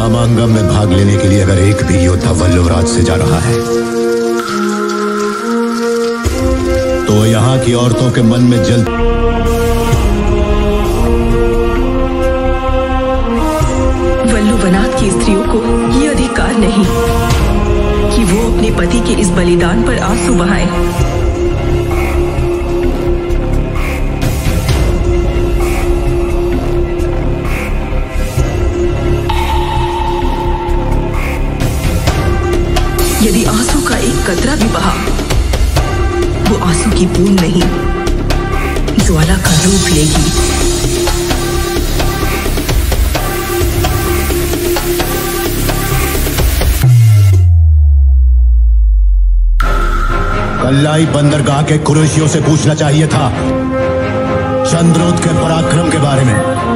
मामांगम में भाग लेने के लिए अगर एक भी योद्धा वल्लवराज से जा रहा है तो यहाँ की औरतों के मन में जल्द वल्लुवनाथ की स्त्रियों को ये अधिकार नहीं कि वो अपने पति के इस बलिदान पर आंसू बहाएं। यदि आंसू का एक कतरा भी बहा, वो आंसू की बूंद नहीं, ज्वाला का रूप लेगी। कल्लाई बंदरगाह के कुरैशियों से पूछना चाहिए था चंद्रोत के पराक्रम के बारे में।